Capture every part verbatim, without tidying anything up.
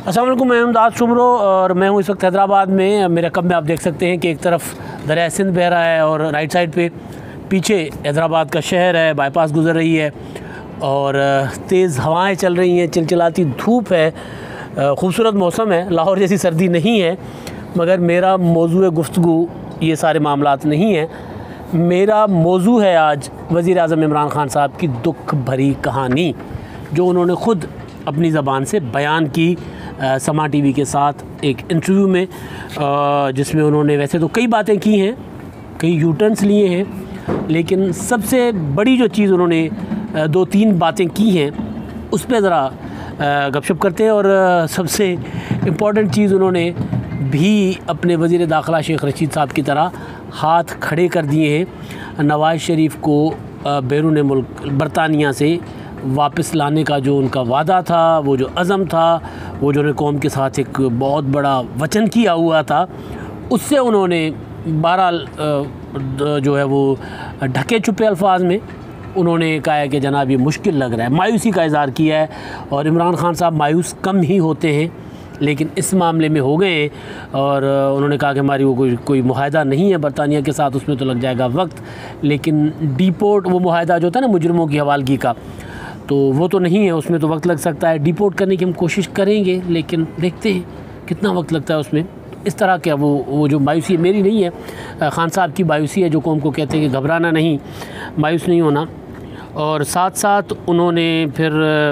अस्सलाम वालेकुम, मैं इमदाद शुमरो और मैं हूँ इस वक्त हैदराबाद में। मेरे कब में आप देख सकते हैं कि एक तरफ दरिया सिंध बह रहा है और राइट साइड पे पीछे हैदराबाद का शहर है, बाईपास गुजर रही है और तेज़ हवाएं चल रही हैं, चिलचिलाती धूप है, खूबसूरत मौसम है। लाहौर जैसी सर्दी नहीं है, मगर मेरा मौजू गुफ्तगू ये सारे मामलात नहीं है। मेरा मौजू है आज वज़ीर आज़म इमरान ख़ान साहब की दुख भरी कहानी, जो उन्होंने ख़ुद अपनी ज़बान से बयान की आ, समा टीवी के साथ एक इंटरव्यू में, आ, जिसमें उन्होंने वैसे तो कई बातें की हैं, कई यू टर्न्स लिए हैं, लेकिन सबसे बड़ी जो चीज़ उन्होंने आ, दो तीन बातें की हैं उस पर ज़रा गपशप करते हैं। और आ, सबसे इम्पॉर्टेंट चीज़ उन्होंने भी अपने वज़ीर दाखिला शेख रशीद साहब की तरह हाथ खड़े कर दिए हैं नवाज़ शरीफ को बैरून मुल्क बरतानिया से वापस लाने का जो उनका वादा था, वो जो अज़म था, वो जो उन्होंने कौम के साथ एक बहुत बड़ा वचन किया हुआ था, उससे उन्होंने बहरहाल जो है वो ढके छुपे अल्फाज में उन्होंने कहा है कि जनाब ये मुश्किल लग रहा है, मायूसी का इज़हार किया है। और इमरान ख़ान साहब मायूस कम ही होते हैं, लेकिन इस मामले में हो गए और उन्होंने कहा कि हमारी वो कोई कोई मुआहदा नहीं है बरतानिया के साथ, उसमें तो लग जाएगा वक्त, लेकिन डिपोर्ट वो मुआहदा जो होता है ना मुजरमों की हवालगी का, तो वो तो नहीं है, उसमें तो वक्त लग सकता है। डिपोर्ट करने की हम कोशिश करेंगे, लेकिन देखते हैं कितना वक्त लगता है उसमें। इस तरह क्या वो वो जो मायूसी मेरी नहीं है, ख़ान साहब की मायूसी है, जो कौम को कहते हैं कि घबराना नहीं, मायूस नहीं होना। और साथ साथ उन्होंने फिर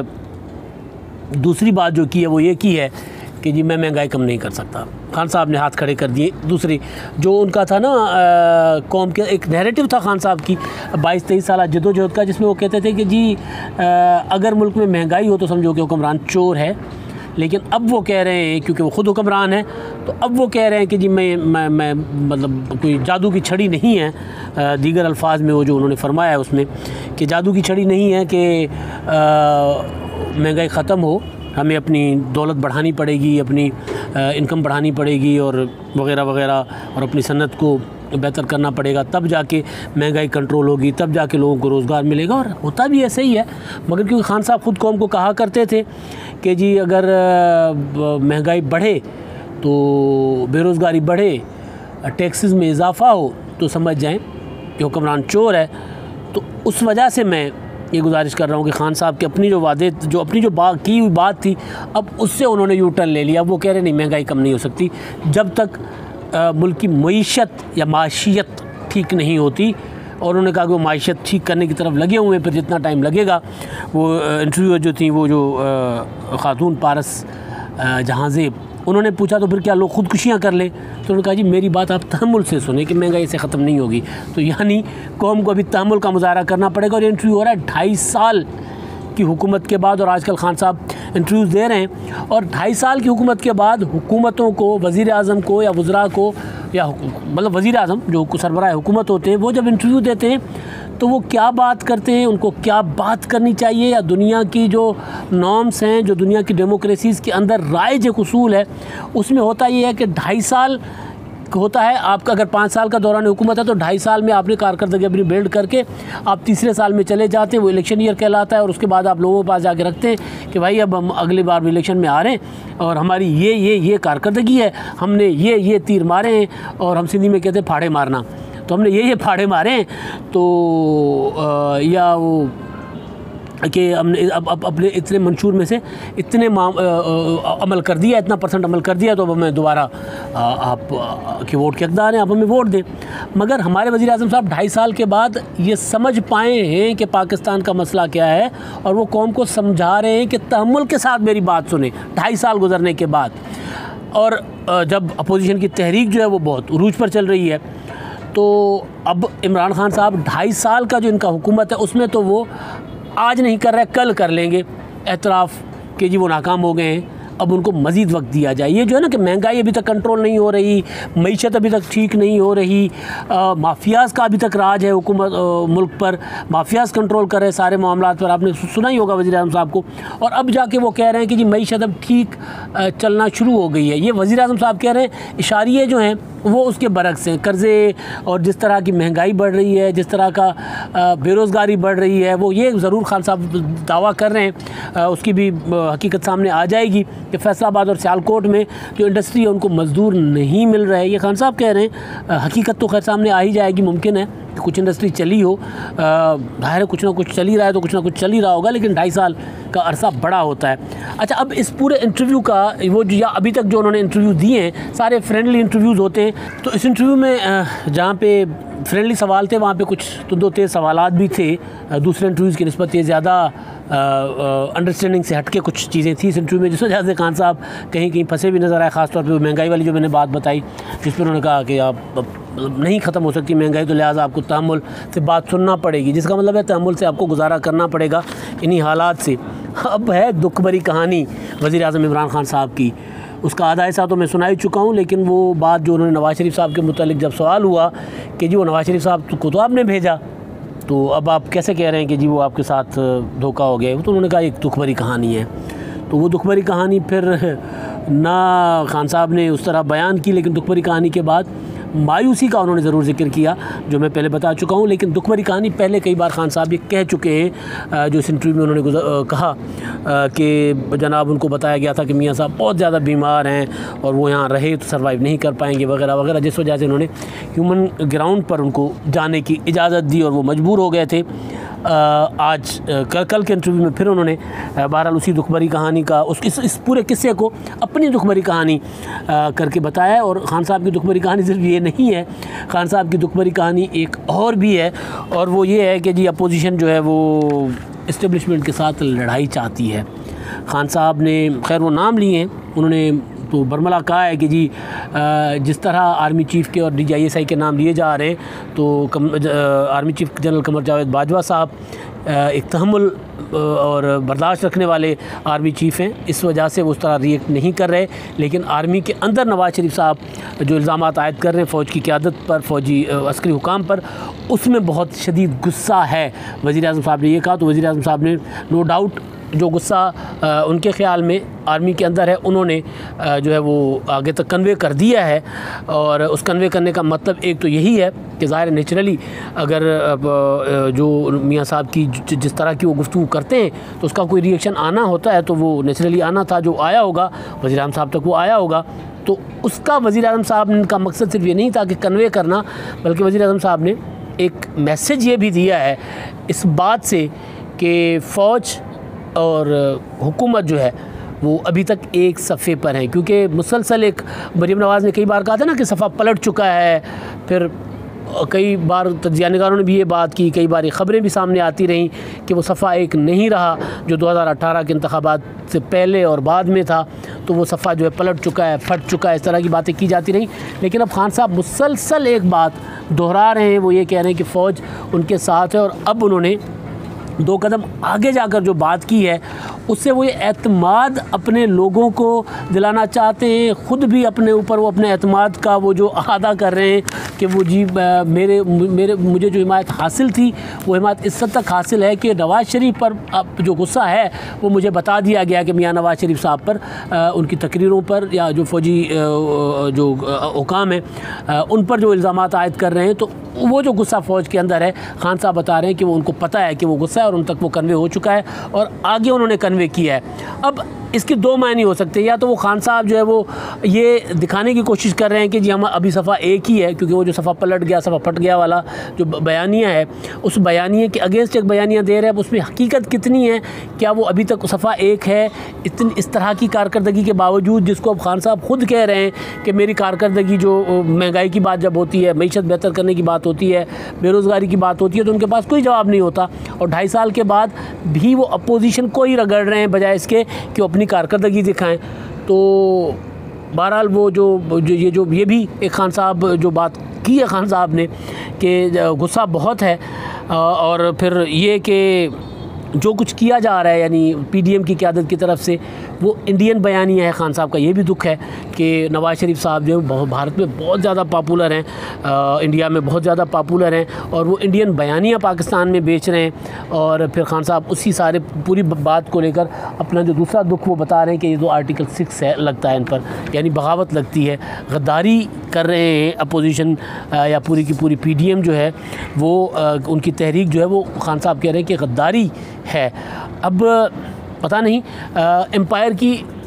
दूसरी बात जो की है वो ये की है कि जी मैं महंगाई कम नहीं कर सकता। खान साहब ने हाथ खड़े कर दिए। दूसरी जो उनका था ना आ, कौम के एक नैरेटिव था खान साहब की बाईस तेईस साल जदोजहद का, जिसमें वो कहते थे कि जी आ, अगर मुल्क में महंगाई हो तो समझो कि हुक्मरान चोर है। लेकिन अब वो कह रहे हैं, क्योंकि वो ख़ुद हुक्मरान है, तो अब वो कह रहे हैं कि जी मैं मैं मैं मतलब कोई जादू की छड़ी नहीं है। आ, दीगर अल्फाज में वो जो उन्होंने फरमाया है उसमें कि जादू की छड़ी नहीं है कि महंगाई ख़त्म हो, हमें अपनी दौलत बढ़ानी पड़ेगी, अपनी इनकम बढ़ानी पड़ेगी और वग़ैरह वग़ैरह, और अपनी सनत को बेहतर करना पड़ेगा, तब जाके महंगाई कंट्रोल होगी, तब जाके लोगों को रोज़गार मिलेगा। और होता भी ऐसे ही है, मगर क्योंकि खान साहब ख़ुद कौम को कहा करते थे कि जी अगर महंगाई बढ़े तो बेरोज़गारी बढ़े, टैक्सेस में इजाफ़ा हो, तो समझ जाएं कि हुक्मरान चोर है। तो उस वजह से मैं ये गुजारिश कर रहा हूँ कि खान साहब की अपनी जो वादे जो अपनी जो बात की हुई बात थी, अब उससे उन्होंने यू टर्न ले लिया। अब वो कह रहे नहीं, महंगाई कम नहीं हो सकती जब तक आ, मुल्क की मईशत या माशियत ठीक नहीं होती। और उन्होंने कहा कि वो माशियत ठीक करने की तरफ लगे हुए हैं, फिर जितना टाइम लगेगा। वो इंटरव्यू जो थी वो जो ख़ातून पारस जहांज़ेब, उन्होंने पूछा तो फिर क्या लोग ख़ुदकुशियाँ कर लें, तो उन्होंने कहा जी मेरी बात आप तहम्मुल से सुने कि महंगाई से ख़त्म नहीं होगी। तो यानी कौम को अभी तहम्मुल का मुज़ाहरा करना पड़ेगा। और ये इंटरव्यू हो रहा है ढाई साल की हुकूमत के बाद, और आजकल खान साहब इंटरव्यूज़ दे रहे हैं। और ढाई साल की हुकूमत के बाद हुकूमतों को, वज़ीर आज़म को या वज़रा को, या मतलब वज़ीर आज़म जो सरबराह हुकूमत होते हैं, वो जब इंटरव्यू देते हैं तो वो क्या बात करते हैं, उनको क्या बात करनी चाहिए, या दुनिया की जो नॉर्म्स हैं, जो दुनिया की डेमोक्रेसीज़ के अंदर राइज एक उसूल है, उसमें होता ये है कि ढाई साल होता है आपका। अगर पाँच साल का दौरान हुकूमत है तो ढाई साल में आपने कारकर्दगी अपनी बिल्ड करके आप तीसरे साल में चले जाते हैं, वो इलेक्शन ईयर कहलाता है। और उसके बाद आप लोगों के पास जाके रखते हैं कि भाई अब हम अगली बार भी इलेक्शन में आ रहे हैं और हमारी ये ये ये कारकर्दगी है, हमने ये ये तीर मारे हैं, और हम सिंधी में कहते हैं फाड़े मारना, तो हमने ये ये फाड़े मारे हैं। तो आ, या वो कि हमने अब अब अपने इतने मंशूर में से इतने माम, आ, आ, अमल कर दिया, इतना परसेंट अमल कर दिया, तो अब हमें दोबारा आप के वोट के हकदार हैं, आप हमें वोट दें। मगर हमारे वज़ीर आज़म साहब ढाई साल के बाद ये समझ पाए हैं कि पाकिस्तान का मसला क्या है, और वो कौम को समझा रहे हैं कि तहम्मुल के साथ मेरी बात सुने ढाई साल गुजरने के बाद। और जब अपोजिशन की तहरीक जो है वो बहुत उरूज पर चल रही है, तो अब इमरान ख़ान साहब ढाई साल का जो इनका हुकूमत है उसमें तो वो आज नहीं कर रहे, कल कर लेंगे एतराफ़ कि जी वो नाकाम हो गए हैं, अब उनको मज़ीद वक्त दिया जाए। ये जो है ना कि महंगाई अभी तक कंट्रोल नहीं हो रही, मईशत अभी तक ठीक नहीं हो रही, माफियाज़ का अभी तक राज है हुकूमत मुल्क पर, माफियाज़ कंट्रोल कर रहे हैं सारे मामलात पर, आपने सुना ही होगा वज़ीर आज़म साहब को। और अब जाके वो कह रहे हैं कि जी मईशत अब ठीक चलना शुरू हो गई है। ये वज़ीर आज़म साहब कह रहे हैं, इशारिये जो हैं वो उसके बरक्स हैं। कर्ज़े और जिस तरह की महंगाई बढ़ रही है, जिस तरह का बेरोज़गारी बढ़ रही है, वो ये ज़रूर खान साहब दावा कर रहे हैं, उसकी भी हकीकत सामने आ जाएगी कि फैसलाबाद और सियालकोट में जो इंडस्ट्री है उनको मज़दूर नहीं मिल रहे। ये खान साहब कह रहे हैं, हकीकत तो खैर सामने आ ही जाएगी, मुमकिन है कि कुछ इंडस्ट्री चली हो, बाहर है कुछ ना कुछ चल ही रहा है तो कुछ ना कुछ चल ही रहा होगा, लेकिन ढाई साल का अरसा बड़ा होता है। अच्छा, अब इस पूरे इंटरव्यू का वो जो या अभी तक जो उन्होंने इंटरव्यू दिए हैं सारे फ्रेंडली इंटरव्यूज़ होते हैं, तो इस इंटरव्यू में जहाँ पे फ्रेंडली सवाल थे वहाँ पे कुछ तो दो तेज़ सवालात भी थे, दूसरे इंटरव्यूज़ की निस्बत ये ज़्यादा अंडरस्टैंडिंग से हटके कुछ चीज़ें थी इस इंटरव्यू में, जिस वजह से खान साहब कहीं कहीं फंसे भी नज़र आए। ख़ासतौर पे महंगाई वाली जो मैंने बात बताई, जिस पर उन्होंने कहा कि आप नहीं ख़त्म हो सकती महंगाई, तो लिहाजा आपको तहम्मुल से बात सुनना पड़ेगी, जिसका मतलब है तहम्मुल से आपको गुजारा करना पड़ेगा इन्हीं हालात से। अब है दुख भरी कहानी वज़ीर आज़म इमरान खान साहब की, उसका आधा हिस्सा तो मैं सुना ही चुका हूँ, लेकिन वो बात जो उन्होंने नवाज़ शरीफ साहब के मुतालिक जब सवाल हुआ कि जी वो नवाज़ शरीफ साहब को तो आपने भेजा, तो अब आप कैसे कह रहे हैं कि जी वो आपके साथ धोखा हो गया, तो उन्होंने कहा एक दुख भरी कहानी है। तो वो दुख भरी कहानी फिर ना खान साहब ने उस तरह बयान की, लेकिन दुख भरी कहानी के बाद मायूसी का उन्होंने ज़रूर जिक्र किया जो मैं पहले बता चुका हूँ। लेकिन दुख भरी कहानी पहले कई बार खान साहब ये कह चुके हैं, जो इस इंटरव्यू में उन्होंने कहा कि जनाब उनको बताया गया था कि मियाँ साहब बहुत ज़्यादा बीमार हैं और वो यहाँ रहे तो सर्वाइव नहीं कर पाएंगे वगैरह वगैरह, जिस वजह से उन्होंने ह्यूमन ग्राउंड पर उनको जाने की इजाज़त दी और वो मजबूर हो गए थे। आज कल कल के इंटरव्यू में फिर उन्होंने बहरहाल उसी दुख भरी कहानी का उस इस, इस पूरे किस्से को अपनी दुख भरी कहानी करके बताया है। और ख़ान साहब की दुख भरी कहानी सिर्फ ये नहीं है, ख़ान साहब की दुख भरी कहानी एक और भी है, और वो ये है कि जी अपोजिशन जो है वो इस्टेब्लिशमेंट के साथ लड़ाई चाहती है। ख़ान साहब ने खैर वो नाम लिए हैं, उन्होंने तो बरमला कहा है कि जी जिस तरह आर्मी चीफ़ के और D G I S I के नाम लिए जा रहे हैं, तो कम, army chief general Qamar Javed Bajwa साहब एक तहम्मुल और बर्दाश्त रखने वाले आर्मी चीफ़ हैं, इस वजह से वो उस तरह रिएक्ट नहीं कर रहे। लेकिन आर्मी के अंदर नवाज़ शरीफ साहब जो इल्ज़ामात आयद कर रहे हैं फ़ौज की क़यादत पर, फ़ौजी अस्करी हुकाम पर, उसमें बहुत शदीद गुस्सा है। वज़ीर आज़म साहब ने ये कहा, तो वज़ीर आज़म साहब ने नो डाउट जो गुस्सा उनके ख़्याल में आर्मी के अंदर है उन्होंने जो है वो आगे तक कन्वे कर दिया है। और उस कन्वे करने का मतलब एक तो यही है कि ज़ाहिर नेचुरली अगर जो मियाँ साहब की जिस तरह की वो गुफ्तगू करते हैं तो उसका कोई रिएक्शन आना होता है, तो वो नेचुरली आना था, जो आया होगा वज़ीर आज़म साहब तक वो आया होगा। तो उसका वज़ीर आज़म साहब का मकसद सिर्फ ये नहीं था कि कन्वे करना, बल्कि वज़ीर आज़म साहब ने एक मैसेज ये भी दिया है इस बात से कि फ़ौज और हुकूमत जो है वो अभी तक एक सफ़े पर हैं, क्योंकि मुसलसल एक मरीम नवाज़ ने कई बार कहा था ना कि सफ़ा पलट चुका है। फिर कई बार तज्ज़िया निगारों ने भी ये बात की, कई बार ख़बरें भी सामने आती रहीं कि वो सफ़ा एक नहीं रहा जो दो हज़ार अठारह के इंतखाबात से पहले और बाद में था, तो वो सफ़ा जो है पलट चुका है, फट चुका है, इस तरह की बातें की जाती रहीं। लेकिन अब खान साहब मुसलसल एक बात दोहरा रहे हैं, वो ये कह रहे हैं कि फ़ौज उनके साथ है। और अब उन्होंने दो कदम आगे जाकर जो बात की है उससे वो ये एतमाद अपने लोगों को दिलाना चाहते हैं, ख़ुद भी अपने ऊपर वो अपने एतमाद का वो जो अदा कर रहे हैं कि वो जी मेरे मेरे मुझे जो हिमायत हासिल थी वो हिमायत इस हद तक हासिल है कि नवाज़ शरीफ पर अब जो गुस्सा है वो मुझे बता दिया गया कि मियाँ नवाज़ शरीफ साहब पर उनकी तकरीरों पर या जो फ़ौजी जो हुकाम है उन पर जो इल्ज़ामात आयद कर रहे हैं, तो वो जो गुस्सा फ़ौज के अंदर है, खान साहब बता रहे हैं कि वो उनको पता है कि वो गुस्सा है और उन तक वो कन्वे हो चुका है और आगे उन्होंने कन्वे किया है। अब इसके दो मायने हो सकते हैं, या तो वो खान साहब जो है वो ये दिखाने की कोशिश कर रहे हैं कि जी हम अभी सफ़ा एक ही है, क्योंकि वो जो सफ़ा पलट गया सफ़ा फट गया वाला जो बयानिया है उस बयानिए के अगेंस्ट एक बयानिया दे रहे हैं, उसमें हकीकत कितनी है, क्या वो अभी तक सफ़ा एक है इतनी इस तरह की कारकर्दगी के बावजूद, जिसको अब खान साहब ख़ुद कह रहे हैं कि मेरी कारकर्दगी जो महंगाई की बात जब होती है, मईशत बेहतर करने की बात होती है, बेरोज़गारी की बात होती है, तो उनके पास कोई जवाब नहीं होता। और ढाई साल के बाद भी वो अपोजिशन को ही रगड़ रहे हैं बजाय इसके कि वो अपनी कारकर्दगी दिखाएं। तो बहरहाल वो जो, जो ये जो ये भी एक खान साहब जो बात की है खान साहब ने कि गुस्सा बहुत है, और फिर ये कि जो कुछ किया जा रहा है यानी पीडीएम की क़यादत की तरफ से वो इंडियन बयानिया है। खान साहब का ये भी दुख है कि नवाज़ शरीफ साहब जो है भारत में बहुत ज़्यादा पॉपुलर हैं, इंडिया में बहुत ज़्यादा पॉपुलर हैं, और वो इंडियन बयानिया पाकिस्तान में बेच रहे हैं। और फिर खान साहब उसी सारे पूरी बात को लेकर अपना जो दूसरा दुख वो बता रहे हैं कि ये जो आर्टिकल सिक्स है लगता है इन पर, यानी बगावत लगती है, गद्दारी कर रहे हैं अपोजिशन या पूरी की पूरी पीडीएम जो है वो उनकी तहरीक जो है वो खान साहब कह रहे हैं कि गद्दारी है। अब पता नहीं एम्पायर की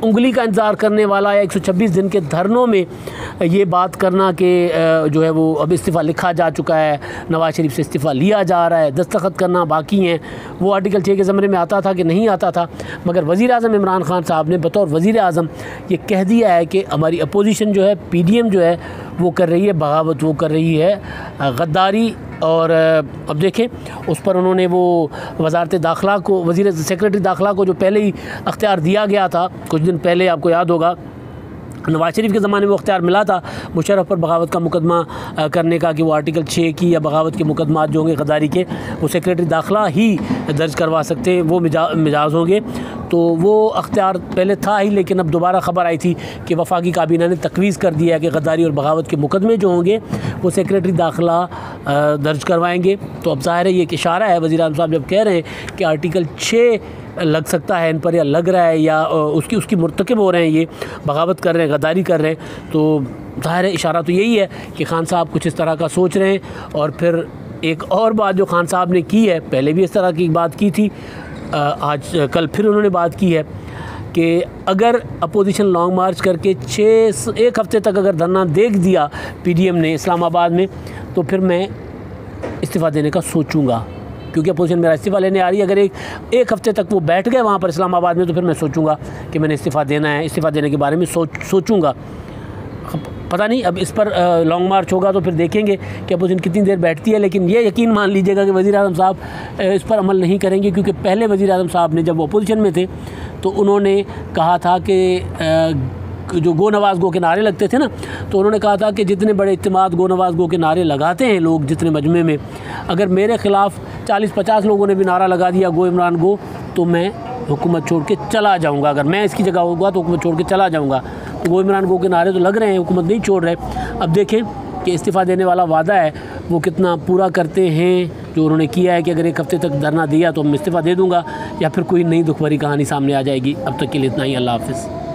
उंगली का इंतज़ार करने वाला या एक सौ छब्बीस दिन के धरनों में ये बात करना कि जो है वो अब इस्तीफ़ा लिखा जा चुका है, नवाज़ शरीफ से इस्तीफ़ा लिया जा रहा है, दस्तखत करना बाकी हैं, वो आर्टिकल छः के ज़मरे में आता था कि नहीं आता था। मगर वज़ीर आज़म इमरान खान साहब ने बतौर वज़ीर आज़म ये कह दिया है कि हमारी अपोजिशन जो है, पी डी एम जो है वो कर रही है बगावत, वो कर रही है गद्दारी। और अब देखें उस पर उन्होंने वो वज़ारत दाखिला को, वज़ीर सेक्रेटरी दाखिला को जो पहले ही अख्तियार दिया गया था कुछ दिन पहले, आपको याद होगा नवाज़ शरीफ के ज़माने में वो अख्तियार मिला था मुशर्रफ पर बगावत का मुकदमा करने का, कि वो आर्टिकल छः की या बगावत के मुकदमात जो होंगे गद्दारी के, वो सेक्रेटरी दाखिला ही दर्ज करवा सकते हैं, वो मिजा मिजाज होंगे। तो वो अख्तियार पहले था ही, लेकिन अब दोबारा ख़बर आई थी कि वफाकी काबीना ने तकवीज़ कर दिया है कि गद्दारी और बगावत के मुकदमे जो होंगे वो सेक्रेटरी दाखिला दर्ज करवाएंगे। तो अब ज़ाहिर है ये एक इशारा है, वज़ीर आज़म साहब जब कह रहे हैं कि आर्टिकल छः लग सकता है इन पर, या लग रहा है, या उसकी उसकी मुर्तकब हो रहे हैं, ये बगावत कर रहे हैं, गद्दारी कर रहे हैं, तो ज़ाहिर है इशारा तो यही है कि खान साहब कुछ इस तरह का सोच रहे हैं। और फिर एक और बात जो खान साहब ने की है, पहले भी इस तरह की बात की थी, आज कल फिर उन्होंने बात की है कि अगर अपोजिशन लॉन्ग मार्च करके छः एक हफ़्ते तक अगर धरना देख दिया पी डी एम ने इस्लामाबाद में, तो फिर मैं इस्तीफ़ा देने का सोचूंगा, क्योंकि अपोजिशन मेरा इस्तीफ़ा लेने आ रही है। अगर एक एक हफ़्ते तक वो बैठ गए वहाँ पर इस्लामाबाद में, तो फिर मैं सोचूंगा कि मैंने इस्तीफ़ा देना है, इस्तीफ़ा देने के बारे में सोच सोचूंगा। पता नहीं अब इस पर लॉन्ग मार्च होगा तो फिर देखेंगे कि अपोजिशन कितनी देर बैठती है। लेकिन ये यकीन मान लीजिएगा कि वज़ीर आज़म साहब इस पर अमल नहीं करेंगे, क्योंकि पहले वज़ीर आज़म साहब ने जब वो अपोजिशन में थे तो उन्होंने कहा था कि जो गो नवाज़ गो के नारे लगते थे ना, तो उन्होंने कहा था कि जितने बड़े इत्तेमाद गो नवाज़ गो के नारे लगाते हैं लोग जितने मजमे में, अगर मेरे ख़िलाफ़ चालीस पचास लोगों ने भी नारा लगा दिया गो इमरान गो, तो मैं हुकूमत छोड़ के चला जाऊंगा। अगर मैं इसकी जगह होगा तो हुकूमत छोड़ के चला जाऊंगा। तो गो इमरान गो के नारे तो लग रहे हैं, हुकूमत नहीं छोड़ रहे। अब देखें कि इस्तीफ़ा देने वाला वादा है वो कितना पूरा करते हैं, जो उन्होंने किया है कि अगर एक हफ़्ते तक धरना दिया तो मैं इस्तीफ़ा दे दूँगा, या फिर कोई नई दुख भरी कहानी सामने आ जाएगी। अब तक के लिए इतना ही, अल्लाह हाफ़िज़।